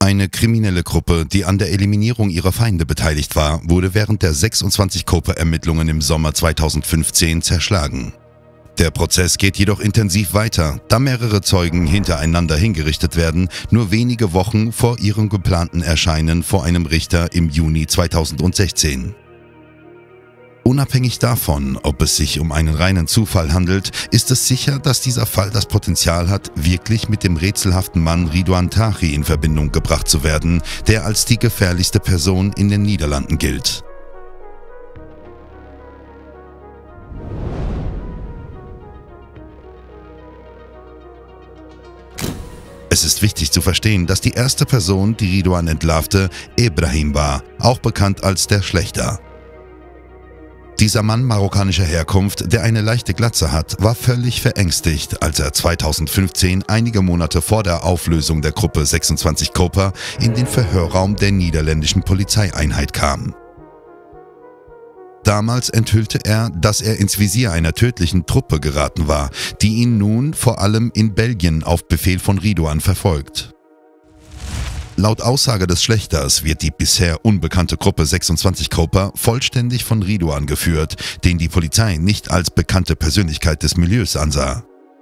Eine kriminelle Gruppe, die an der Eliminierung ihrer Feinde beteiligt war, wurde während der 26-Koper-Ermittlungen im Sommer 2015 zerschlagen. Der Prozess geht jedoch intensiv weiter, da mehrere Zeugen hintereinander hingerichtet werden, nur wenige Wochen vor ihrem geplanten Erscheinen vor einem Richter im Juni 2016. Unabhängig davon, ob es sich um einen reinen Zufall handelt, ist es sicher, dass dieser Fall das Potenzial hat, wirklich mit dem rätselhaften Mann Ridouan Taghi in Verbindung gebracht zu werden, der als die gefährlichste Person in den Niederlanden gilt. Es ist wichtig zu verstehen, dass die erste Person, die Ridouan entlarvte, Ebrahim war, auch bekannt als der Schlächter. Dieser Mann marokkanischer Herkunft, der eine leichte Glatze hat, war völlig verängstigt, als er 2015, einige Monate vor der Auflösung der Gruppe 26 Koper, in den Verhörraum der niederländischen Polizeieinheit kam. Damals enthüllte er, dass er ins Visier einer tödlichen Truppe geraten war, die ihn nun vor allem in Belgien auf Befehl von Ridouan verfolgt. Laut Aussage des Schlächters wird die bisher unbekannte Gruppe 26 Koper vollständig von Ridouan geführt, den die Polizei nicht als bekannte Persönlichkeit des Milieus ansah.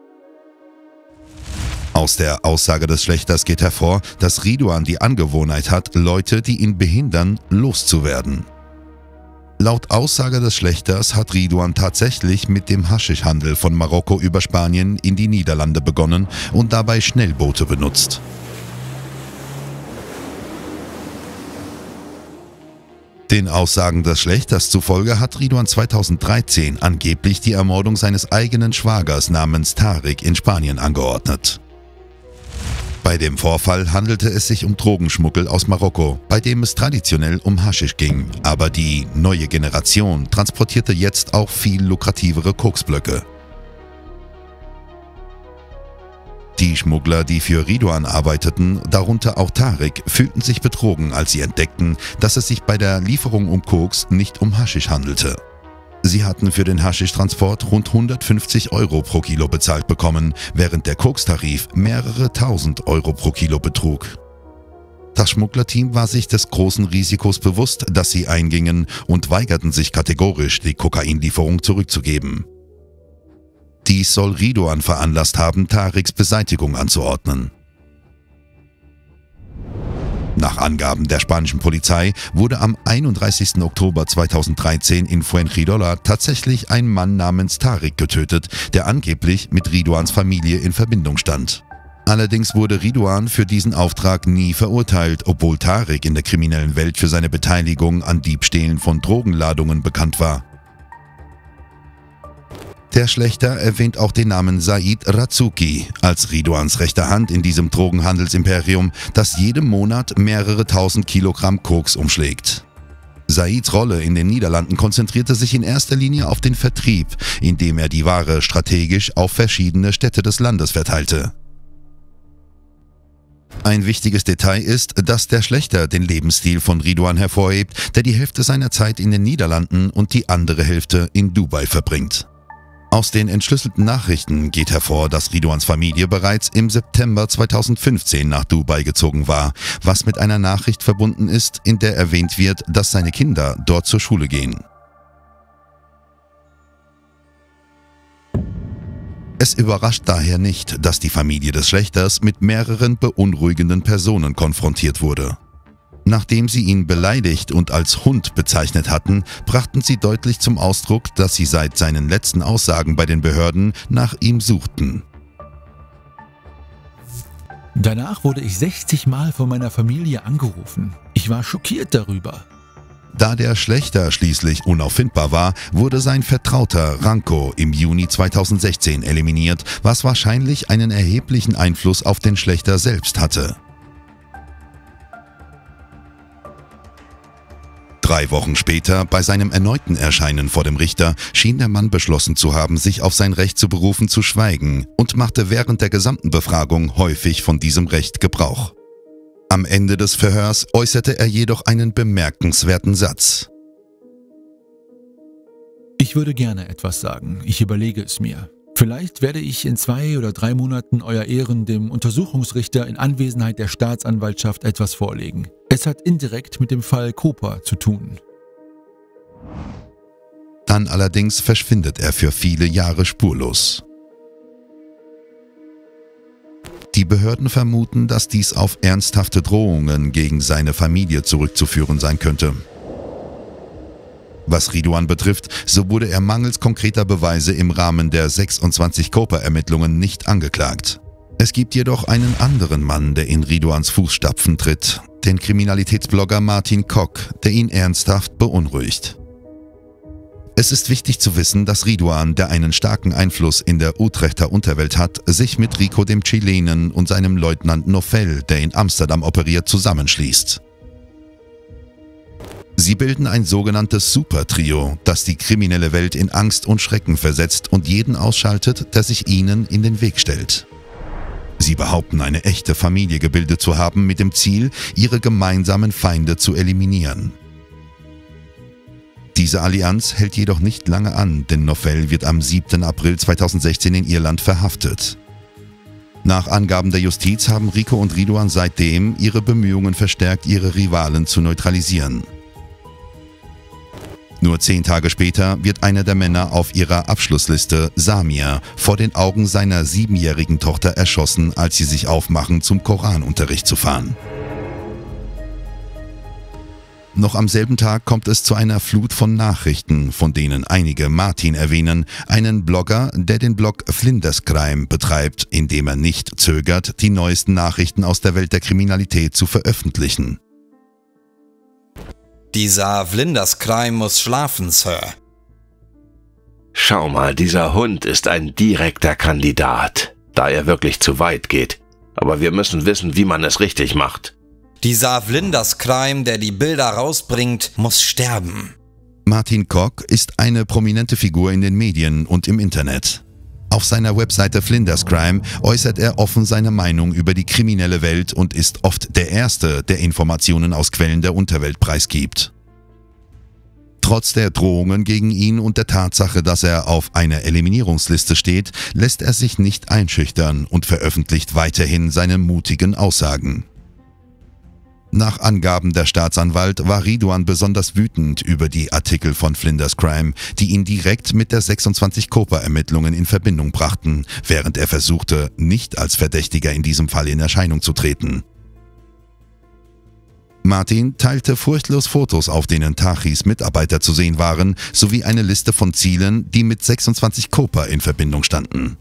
Aus der Aussage des Schlächters geht hervor, dass Ridouan die Angewohnheit hat, Leute, die ihn behindern, loszuwerden. Laut Aussage des Schlächters hat Ridouan tatsächlich mit dem Haschischhandel von Marokko über Spanien in die Niederlande begonnen und dabei Schnellboote benutzt. Den Aussagen des Schlächters zufolge hat Ridouan 2013 angeblich die Ermordung seines eigenen Schwagers namens Tariq in Spanien angeordnet. Bei dem Vorfall handelte es sich um Drogenschmuggel aus Marokko, bei dem es traditionell um Haschisch ging, aber die neue Generation transportierte jetzt auch viel lukrativere Koksblöcke. Die Schmuggler, die für Ridouan arbeiteten, darunter auch Tariq, fühlten sich betrogen, als sie entdeckten, dass es sich bei der Lieferung um Koks nicht um Haschisch handelte. Sie hatten für den Haschisch-Transport rund 150 € pro Kilo bezahlt bekommen, während der Kokstarif mehrere tausend Euro pro Kilo betrug. Das Schmugglerteam war sich des großen Risikos bewusst, das sie eingingen, und weigerten sich kategorisch, die Kokainlieferung zurückzugeben. Dies soll Ridouan veranlasst haben, Tariqs Beseitigung anzuordnen. Nach Angaben der spanischen Polizei wurde am 31. Oktober 2013 in Fuengirola tatsächlich ein Mann namens Tariq getötet, der angeblich mit Ridouans Familie in Verbindung stand. Allerdings wurde Ridouan für diesen Auftrag nie verurteilt, obwohl Tariq in der kriminellen Welt für seine Beteiligung an Diebstählen von Drogenladungen bekannt war. Der Schlächter erwähnt auch den Namen Said Razouki als Ridouans rechte Hand in diesem Drogenhandelsimperium, das jeden Monat mehrere tausend Kilogramm Koks umschlägt. Saids Rolle in den Niederlanden konzentrierte sich in erster Linie auf den Vertrieb, indem er die Ware strategisch auf verschiedene Städte des Landes verteilte. Ein wichtiges Detail ist, dass der Schlächter den Lebensstil von Ridouan hervorhebt, der die Hälfte seiner Zeit in den Niederlanden und die andere Hälfte in Dubai verbringt. Aus den entschlüsselten Nachrichten geht hervor, dass Ridouans Familie bereits im September 2015 nach Dubai gezogen war, was mit einer Nachricht verbunden ist, in der erwähnt wird, dass seine Kinder dort zur Schule gehen. Es überrascht daher nicht, dass die Familie des Schlächters mit mehreren beunruhigenden Personen konfrontiert wurde. Nachdem sie ihn beleidigt und als Hund bezeichnet hatten, brachten sie deutlich zum Ausdruck, dass sie seit seinen letzten Aussagen bei den Behörden nach ihm suchten. Danach wurde ich 60 Mal von meiner Familie angerufen. Ich war schockiert darüber. Da der Schlächter schließlich unauffindbar war, wurde sein Vertrauter Ranko im Juni 2016 eliminiert, was wahrscheinlich einen erheblichen Einfluss auf den Schlächter selbst hatte. 3 Wochen später, bei seinem erneuten Erscheinen vor dem Richter, schien der Mann beschlossen zu haben, sich auf sein Recht zu berufen, zu schweigen, und machte während der gesamten Befragung häufig von diesem Recht Gebrauch. Am Ende des Verhörs äußerte er jedoch einen bemerkenswerten Satz. Ich würde gerne etwas sagen, ich überlege es mir. Vielleicht werde ich in 2 oder 3 Monaten Euer Ehren dem Untersuchungsrichter in Anwesenheit der Staatsanwaltschaft etwas vorlegen. Es hat indirekt mit dem Fall Koper zu tun. Dann allerdings verschwindet er für viele Jahre spurlos. Die Behörden vermuten, dass dies auf ernsthafte Drohungen gegen seine Familie zurückzuführen sein könnte. Was Ridwan betrifft, so wurde er mangels konkreter Beweise im Rahmen der 26 Koper-Ermittlungen nicht angeklagt. Es gibt jedoch einen anderen Mann, der in Ridwans Fußstapfen tritt, den Kriminalitätsblogger Martin Kok, der ihn ernsthaft beunruhigt. Es ist wichtig zu wissen, dass Ridwan, der einen starken Einfluss in der Utrechter Unterwelt hat, sich mit Rico dem Chilenen und seinem Leutnant Nofel, der in Amsterdam operiert, zusammenschließt. Sie bilden ein sogenanntes Supertrio, das die kriminelle Welt in Angst und Schrecken versetzt und jeden ausschaltet, der sich ihnen in den Weg stellt. Sie behaupten, eine echte Familie gebildet zu haben mit dem Ziel, ihre gemeinsamen Feinde zu eliminieren. Diese Allianz hält jedoch nicht lange an, denn Nofel wird am 7. April 2016 in Irland verhaftet. Nach Angaben der Justiz haben Rico und Ridwan seitdem ihre Bemühungen verstärkt, ihre Rivalen zu neutralisieren. Nur 10 Tage später wird einer der Männer auf ihrer Abschlussliste, Samir, vor den Augen seiner 7-jährigen Tochter erschossen, als sie sich aufmachen, zum Koranunterricht zu fahren. Noch am selben Tag kommt es zu einer Flut von Nachrichten, von denen einige Martin erwähnen, einen Blogger, der den Blog Flinders Crime betreibt, indem er nicht zögert, die neuesten Nachrichten aus der Welt der Kriminalität zu veröffentlichen. Dieser Flinders Crime muss schlafen, Sir. Schau mal, dieser Hund ist ein direkter Kandidat, da er wirklich zu weit geht. Aber wir müssen wissen, wie man es richtig macht. Dieser Flinders Crime, der die Bilder rausbringt, muss sterben. Martin Kok ist eine prominente Figur in den Medien und im Internet. Auf seiner Webseite Flinders Crime äußert er offen seine Meinung über die kriminelle Welt und ist oft der Erste, der Informationen aus Quellen der Unterwelt preisgibt. Trotz der Drohungen gegen ihn und der Tatsache, dass er auf einer Eliminierungsliste steht, lässt er sich nicht einschüchtern und veröffentlicht weiterhin seine mutigen Aussagen. Nach Angaben der Staatsanwalt war Ridwan besonders wütend über die Artikel von Flinders Crime, die ihn direkt mit der 26 Koper-Ermittlungen in Verbindung brachten, während er versuchte, nicht als Verdächtiger in diesem Fall in Erscheinung zu treten. Martin teilte furchtlos Fotos, auf denen Tachis Mitarbeiter zu sehen waren, sowie eine Liste von Zielen, die mit 26 Koper in Verbindung standen.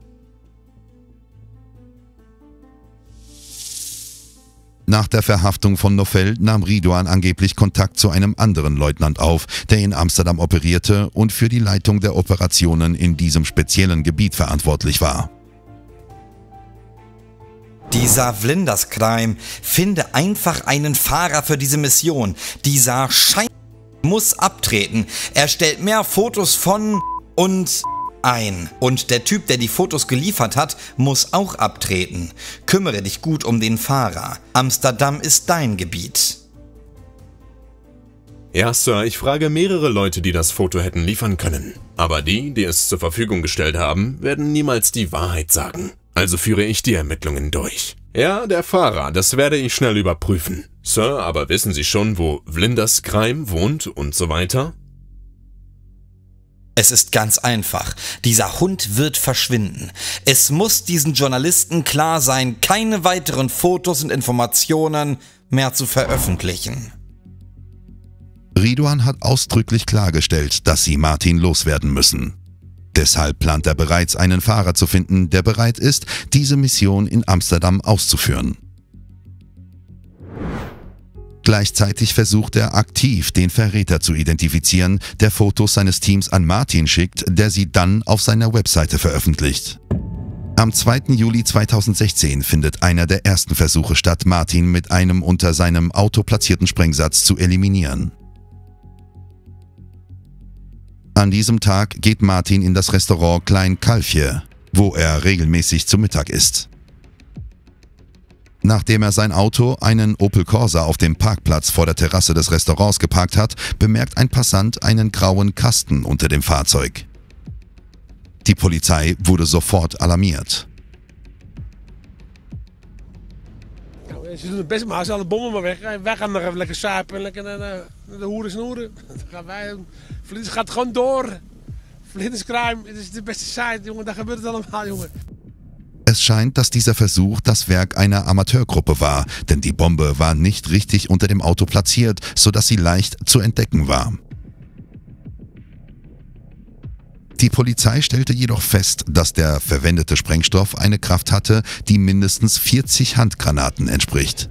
Nach der Verhaftung von Nofel nahm Ridwan angeblich Kontakt zu einem anderen Leutnant auf, der in Amsterdam operierte und für die Leitung der Operationen in diesem speziellen Gebiet verantwortlich war. Dieser Flinders Crime, finde einfach einen Fahrer für diese Mission. Dieser Scheiß muss abtreten. Er stellt mehr Fotos von und ein. Und der Typ, der die Fotos geliefert hat, muss auch abtreten. Kümmere dich gut um den Fahrer. Amsterdam ist dein Gebiet. Ja, Sir, ich frage mehrere Leute, die das Foto hätten liefern können. Aber die es zur Verfügung gestellt haben, werden niemals die Wahrheit sagen. Also führe ich die Ermittlungen durch. Ja, der Fahrer, das werde ich schnell überprüfen. Sir, aber wissen Sie schon, wo Flinders Crime wohnt und so weiter? Es ist ganz einfach. Dieser Hund wird verschwinden. Es muss diesen Journalisten klar sein, keine weiteren Fotos und Informationen mehr zu veröffentlichen. Ridwan hat ausdrücklich klargestellt, dass sie Martin loswerden müssen. Deshalb plant er bereits, einen Fahrer zu finden, der bereit ist, diese Mission in Amsterdam auszuführen. Gleichzeitig versucht er aktiv, den Verräter zu identifizieren, der Fotos seines Teams an Martin schickt, der sie dann auf seiner Webseite veröffentlicht. Am 2. Juli 2016 findet einer der ersten Versuche statt, Martin mit einem unter seinem Auto platzierten Sprengsatz zu eliminieren. An diesem Tag geht Martin in das Restaurant Klein Kalfje, wo er regelmäßig zu Mittag isst. Nachdem er sein Auto, einen Opel Corsa, auf dem Parkplatz vor der Terrasse des Restaurants geparkt hat, bemerkt ein Passant einen grauen Kasten unter dem Fahrzeug. Die Polizei wurde sofort alarmiert. Ze doen het best, maar als alle bommen maar weg. Wij gaan nog even lekker suipen en lekker naar de hoeren snoeren. Dan gaan wij. Vlinders gaat gewoon door. Vlinderscrime, het is de beste site, jongen. Daar gebeurt het allemaal, jongen. Es scheint, dass dieser Versuch das Werk einer Amateurgruppe war, denn die Bombe war nicht richtig unter dem Auto platziert, sodass sie leicht zu entdecken war. Die Polizei stellte jedoch fest, dass der verwendete Sprengstoff eine Kraft hatte, die mindestens 40 Handgranaten entspricht.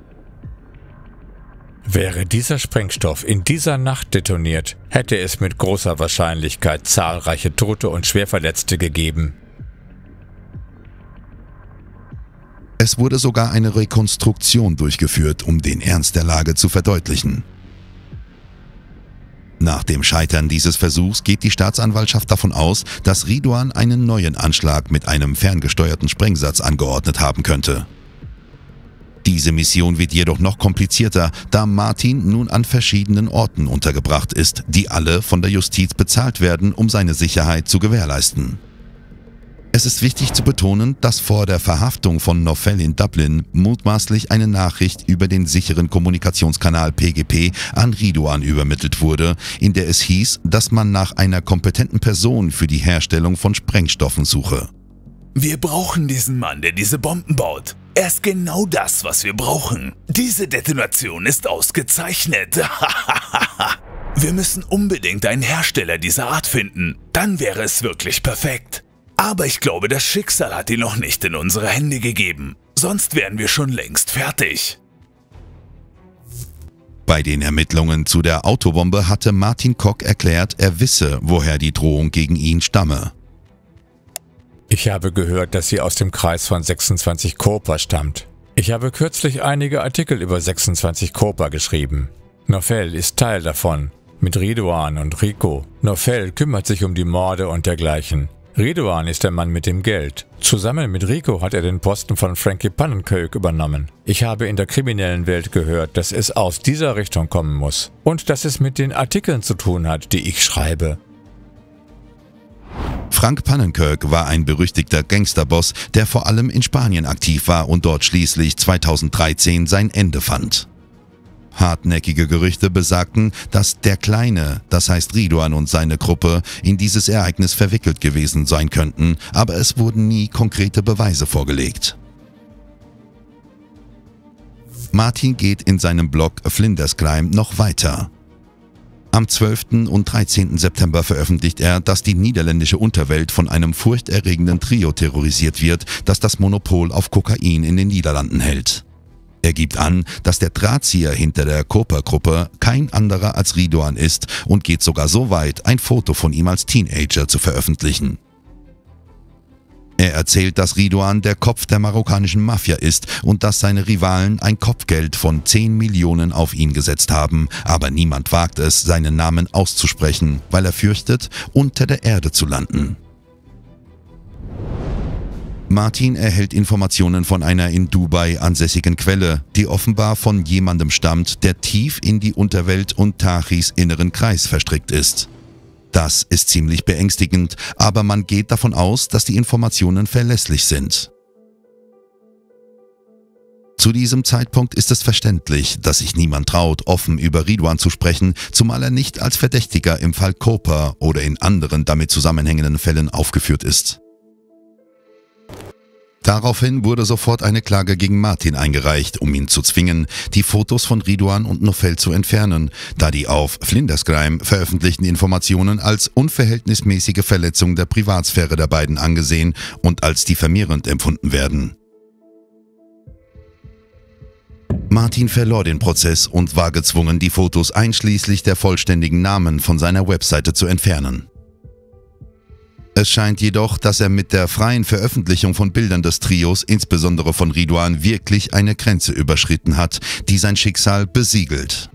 Wäre dieser Sprengstoff in dieser Nacht detoniert, hätte es mit großer Wahrscheinlichkeit zahlreiche Tote und Schwerverletzte gegeben. Es wurde sogar eine Rekonstruktion durchgeführt, um den Ernst der Lage zu verdeutlichen. Nach dem Scheitern dieses Versuchs geht die Staatsanwaltschaft davon aus, dass Ridwan einen neuen Anschlag mit einem ferngesteuerten Sprengsatz angeordnet haben könnte. Diese Mission wird jedoch noch komplizierter, da Martin nun an verschiedenen Orten untergebracht ist, die alle von der Justiz bezahlt werden, um seine Sicherheit zu gewährleisten. Es ist wichtig zu betonen, dass vor der Verhaftung von Novell in Dublin mutmaßlich eine Nachricht über den sicheren Kommunikationskanal PGP an Ridwan übermittelt wurde, in der es hieß, dass man nach einer kompetenten Person für die Herstellung von Sprengstoffen suche. Wir brauchen diesen Mann, der diese Bomben baut. Er ist genau das, was wir brauchen. Diese Detonation ist ausgezeichnet. Wir müssen unbedingt einen Hersteller dieser Art finden. Dann wäre es wirklich perfekt. Aber ich glaube, das Schicksal hat ihn noch nicht in unsere Hände gegeben. Sonst wären wir schon längst fertig. Bei den Ermittlungen zu der Autobombe hatte Martin Kok erklärt, er wisse, woher die Drohung gegen ihn stamme. Ich habe gehört, dass sie aus dem Kreis von 26 Koper stammt. Ich habe kürzlich einige Artikel über 26 Koper geschrieben. Novell ist Teil davon, mit Ridwan und Rico. Novell kümmert sich um die Morde und dergleichen. Ridwan ist der Mann mit dem Geld. Zusammen mit Rico hat er den Posten von Frankie Pannenkirk übernommen. Ich habe in der kriminellen Welt gehört, dass es aus dieser Richtung kommen muss. Und dass es mit den Artikeln zu tun hat, die ich schreibe. Frank Pannenkirk war ein berüchtigter Gangsterboss, der vor allem in Spanien aktiv war und dort schließlich 2013 sein Ende fand. Hartnäckige Gerüchte besagten, dass der Kleine, das heißt Ridwan und seine Gruppe, in dieses Ereignis verwickelt gewesen sein könnten, aber es wurden nie konkrete Beweise vorgelegt. Martin geht in seinem Blog Vlinderscrime noch weiter. Am 12. und 13. September veröffentlicht er, dass die niederländische Unterwelt von einem furchterregenden Trio terrorisiert wird, das das Monopol auf Kokain in den Niederlanden hält. Er gibt an, dass der Drahtzieher hinter der Koper-Gruppe kein anderer als Ridwan ist und geht sogar so weit, ein Foto von ihm als Teenager zu veröffentlichen. Er erzählt, dass Ridwan der Kopf der marokkanischen Mafia ist und dass seine Rivalen ein Kopfgeld von 10 Millionen auf ihn gesetzt haben, aber niemand wagt es, seinen Namen auszusprechen, weil er fürchtet, unter der Erde zu landen. Martin erhält Informationen von einer in Dubai ansässigen Quelle, die offenbar von jemandem stammt, der tief in die Unterwelt und Tahis inneren Kreis verstrickt ist. Das ist ziemlich beängstigend, aber man geht davon aus, dass die Informationen verlässlich sind. Zu diesem Zeitpunkt ist es verständlich, dass sich niemand traut, offen über Ridwan zu sprechen, zumal er nicht als Verdächtiger im Fall Koper oder in anderen damit zusammenhängenden Fällen aufgeführt ist. Daraufhin wurde sofort eine Klage gegen Martin eingereicht, um ihn zu zwingen, die Fotos von Ridwan und Novell zu entfernen, da die auf Vlinderscrime veröffentlichten Informationen als unverhältnismäßige Verletzung der Privatsphäre der beiden angesehen und als diffamierend empfunden werden. Martin verlor den Prozess und war gezwungen, die Fotos einschließlich der vollständigen Namen von seiner Webseite zu entfernen. Es scheint jedoch, dass er mit der freien Veröffentlichung von Bildern des Trios, insbesondere von Ridwan, wirklich eine Grenze überschritten hat, die sein Schicksal besiegelt.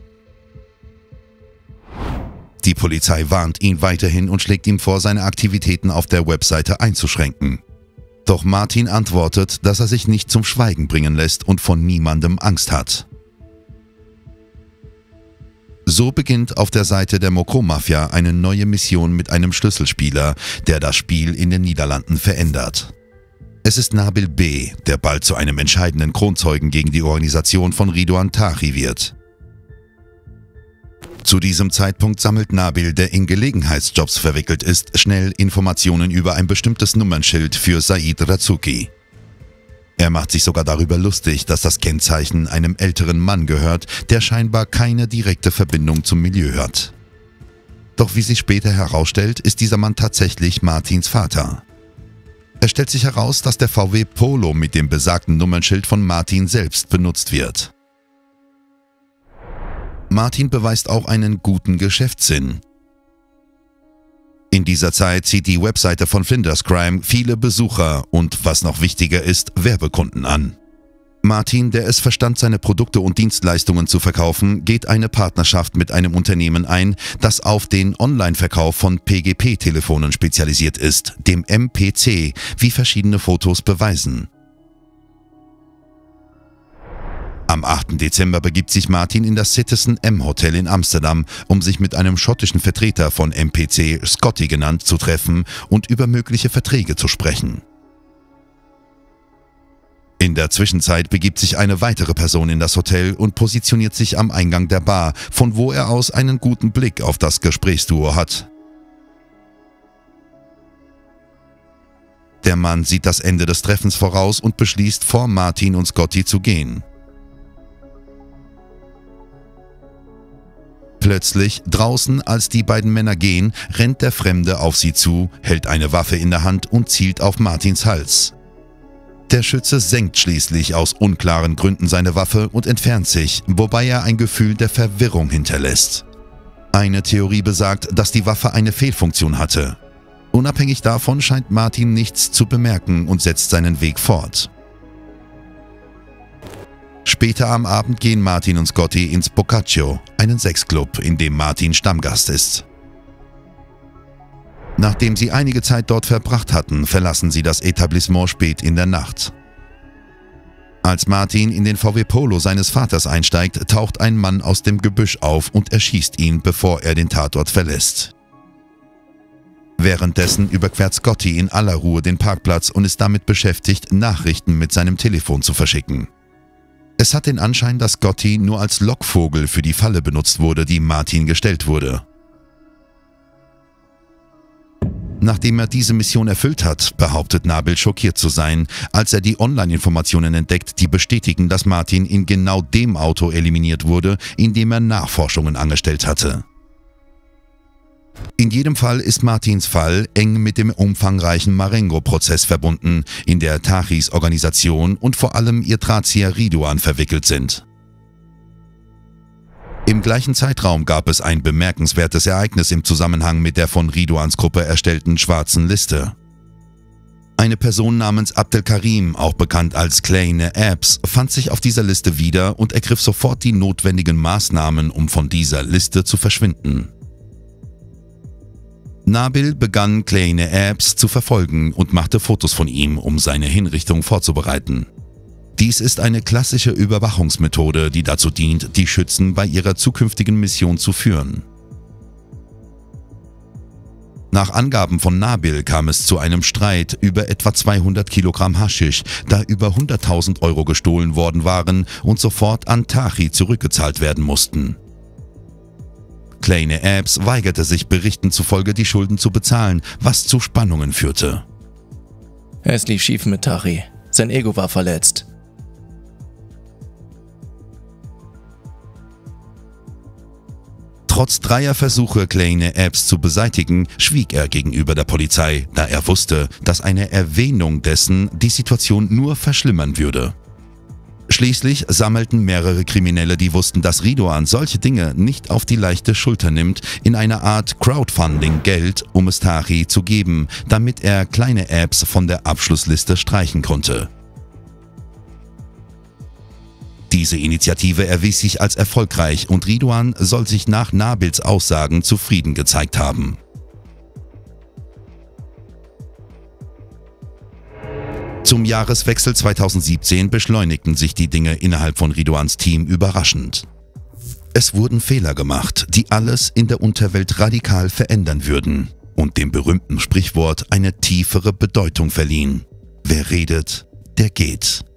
Die Polizei warnt ihn weiterhin und schlägt ihm vor, seine Aktivitäten auf der Webseite einzuschränken. Doch Martin antwortet, dass er sich nicht zum Schweigen bringen lässt und von niemandem Angst hat. So beginnt auf der Seite der Mokro-Mafia eine neue Mission mit einem Schlüsselspieler, der das Spiel in den Niederlanden verändert. Es ist Nabil B., der bald zu einem entscheidenden Kronzeugen gegen die Organisation von Ridouan Taghi wird. Zu diesem Zeitpunkt sammelt Nabil, der in Gelegenheitsjobs verwickelt ist, schnell Informationen über ein bestimmtes Nummernschild für Said Razouki. Er macht sich sogar darüber lustig, dass das Kennzeichen einem älteren Mann gehört, der scheinbar keine direkte Verbindung zum Milieu hat. Doch wie sich später herausstellt, ist dieser Mann tatsächlich Martins Vater. Es stellt sich heraus, dass der VW Polo mit dem besagten Nummernschild von Martin selbst benutzt wird. Martin beweist auch einen guten Geschäftssinn. In dieser Zeit zieht die Webseite von Flinders Crime viele Besucher und, was noch wichtiger ist, Werbekunden an. Martin, der es verstand, seine Produkte und Dienstleistungen zu verkaufen, geht eine Partnerschaft mit einem Unternehmen ein, das auf den Online-Verkauf von PGP-Telefonen spezialisiert ist, dem MPC, wie verschiedene Fotos beweisen. Am 8. Dezember begibt sich Martin in das Citizen M Hotel in Amsterdam, um sich mit einem schottischen Vertreter von MPC, Scotty genannt, zu treffen und über mögliche Verträge zu sprechen. In der Zwischenzeit begibt sich eine weitere Person in das Hotel und positioniert sich am Eingang der Bar, von wo er aus einen guten Blick auf das Gesprächsduo hat. Der Mann sieht das Ende des Treffens voraus und beschließt, vor Martin und Scotty zu gehen. Plötzlich, draußen, als die beiden Männer gehen, rennt der Fremde auf sie zu, hält eine Waffe in der Hand und zielt auf Martins Hals. Der Schütze senkt schließlich aus unklaren Gründen seine Waffe und entfernt sich, wobei er ein Gefühl der Verwirrung hinterlässt. Eine Theorie besagt, dass die Waffe eine Fehlfunktion hatte. Unabhängig davon scheint Martin nichts zu bemerken und setzt seinen Weg fort. Später am Abend gehen Martin und Scotty ins Boccaccio, einen Sexclub, in dem Martin Stammgast ist. Nachdem sie einige Zeit dort verbracht hatten, verlassen sie das Etablissement spät in der Nacht. Als Martin in den VW Polo seines Vaters einsteigt, taucht ein Mann aus dem Gebüsch auf und erschießt ihn, bevor er den Tatort verlässt. Währenddessen überquert Scotty in aller Ruhe den Parkplatz und ist damit beschäftigt, Nachrichten mit seinem Telefon zu verschicken. Es hat den Anschein, dass Scotty nur als Lockvogel für die Falle benutzt wurde, die Martin gestellt wurde. Nachdem er diese Mission erfüllt hat, behauptet Nabil schockiert zu sein, als er die Online-Informationen entdeckt, die bestätigen, dass Martin in genau dem Auto eliminiert wurde, in dem er Nachforschungen angestellt hatte. In jedem Fall ist Martins Fall eng mit dem umfangreichen Marengo-Prozess verbunden, in der Taghis Organisation und vor allem ihr Drahtzieher Ridouan verwickelt sind. Im gleichen Zeitraum gab es ein bemerkenswertes Ereignis im Zusammenhang mit der von Ridouans Gruppe erstellten schwarzen Liste. Eine Person namens Abdelkarim, auch bekannt als Kleine Abs, fand sich auf dieser Liste wieder und ergriff sofort die notwendigen Maßnahmen, um von dieser Liste zu verschwinden. Nabil begann Kleine Abs zu verfolgen und machte Fotos von ihm, um seine Hinrichtung vorzubereiten. Dies ist eine klassische Überwachungsmethode, die dazu dient, die Schützen bei ihrer zukünftigen Mission zu führen. Nach Angaben von Nabil kam es zu einem Streit über etwa 200 Kilogramm Haschisch, da über 100.000 Euro gestohlen worden waren und sofort an Taghi zurückgezahlt werden mussten. Kleine Abs weigerte sich Berichten zufolge, die Schulden zu bezahlen, was zu Spannungen führte. Es lief schief mit Taghi. Sein Ego war verletzt. Trotz 3 Versuche, Kleine Abs zu beseitigen, schwieg er gegenüber der Polizei, da er wusste, dass eine Erwähnung dessen die Situation nur verschlimmern würde. Schließlich sammelten mehrere Kriminelle, die wussten, dass Ridouan solche Dinge nicht auf die leichte Schulter nimmt, in einer Art Crowdfunding Geld, um es Taghi zu geben, damit er Kleine Abs von der Abschlussliste streichen konnte. Diese Initiative erwies sich als erfolgreich und Ridouan soll sich nach Nabils Aussagen zufrieden gezeigt haben. Zum Jahreswechsel 2017 beschleunigten sich die Dinge innerhalb von Ridouans Team überraschend. Es wurden Fehler gemacht, die alles in der Unterwelt radikal verändern würden und dem berühmten Sprichwort eine tiefere Bedeutung verliehen. Wer redet, der geht.